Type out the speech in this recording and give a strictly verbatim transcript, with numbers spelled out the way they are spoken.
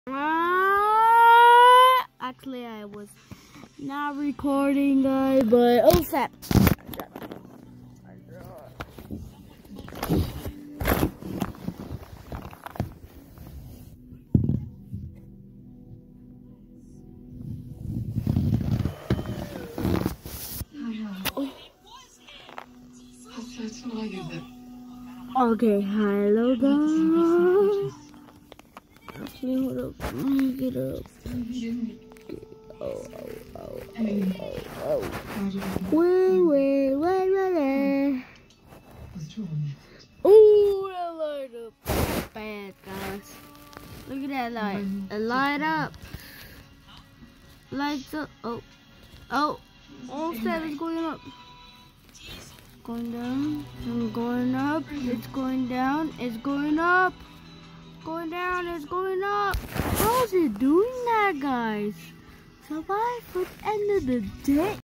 Uh, actually, I was not recording, guys, but oh, snap. Okay, hello guys. Actually, hold up. Let me get up. Oh, oh, oh, oh, oh, oh. Wait, wait, wait, wait, wait. Ooh, that light up bad, guys. Look at that light. It light up. Lights up. Oh, oh. All set is going up. Going down, and going up, it's going down, it's going up, going down, it's going up. How is it doing that, guys? Survive for the end of the day.